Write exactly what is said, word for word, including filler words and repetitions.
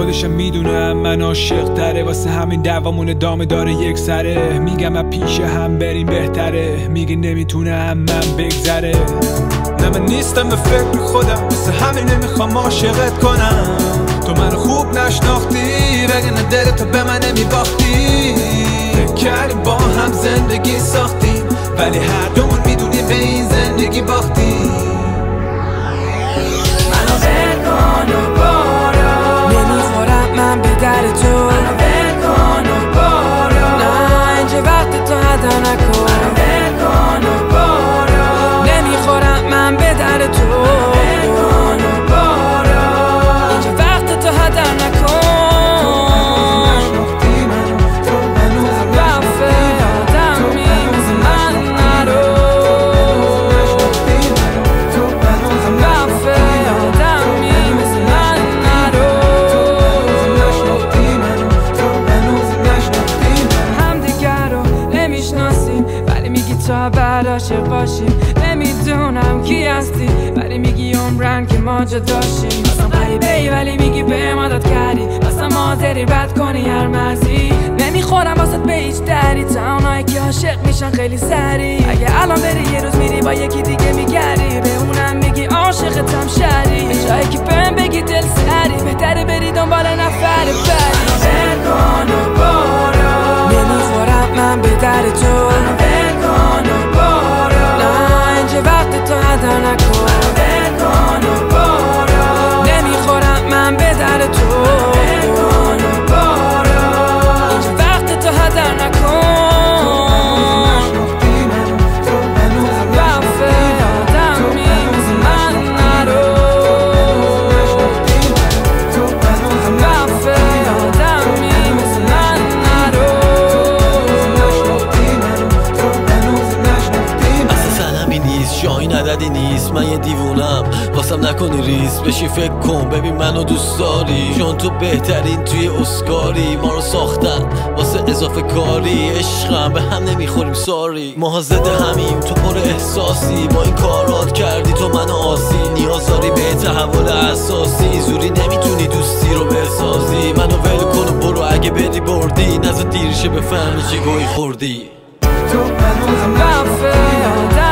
خودشم میدونم من عاشق تره، واسه همین دعوامون ادامه داره یک سره. میگم من پیش هم بریم بهتره، میگه نمیتونم من بگذره. نه من نیستم به فکر خودم، واسه همین نمیخوام عاشقت کنم. تو منو خوب نشناختی وگرنه دلتو به من نمیباختی. فکر کردیم با هم زندگی ساختیم ولی هر دومون میدونیم به این زندگی باختیم. منو ول کن و برو، نمیخورم من به در تو. منو ول کن و برو، نه اینجا وقت تو هدا نکن. منو ول کن و برو، نمیخورم من به در تو. منو ول کن و برو، اینجا وقت تو هدا نکن. تا بعد عاشق باشیم، نمیدونم کی هستی ولی میگی عمرن که ما جا داشتیم. بازم غریبه ای ولی میگی به ما داد کردی، بازم حاضری رد کنی هر مرزی. نمیخورم واسه به هیچ دری، تا اونایی که عاشق میشن خیلی سری. اگه الان بری یه روز میری با یکی دیگه میگردی، به اونم میگی عاشقتم شری. به جایی که بهم بگی دل سری، بهتره بری دنبال نفر بری. ول کن و برو، نمیخورم من به در تو. وقت تو هدا نکن. ول کن و برو، نمیخورم من به در تو. ول کن و برو، اینجا وقت تو هدا نکن. وفه آدمی مثل من نرو، وفه آدمی مثل من نرو. جایی ندادی نیست، من یه دیوونم، واسم نکنی ریس بشی. فکر کن ببین منو دوست داری، چون تو بهترین توی اسکاری. ما رو ساختن واسه اضافه کاری، عشقم به هم نمیخوریم ساری. ما زده همیم تو پر احساسی، با این کارات کردی تو منو آسی. نیاز داری به تحول اساسی، زوری نمیتونی دوستی رو بسازی. منو ول کن و برو، اگه بدی بردی نزد دیرشه بفهمی چی گوی خوردی. تو منو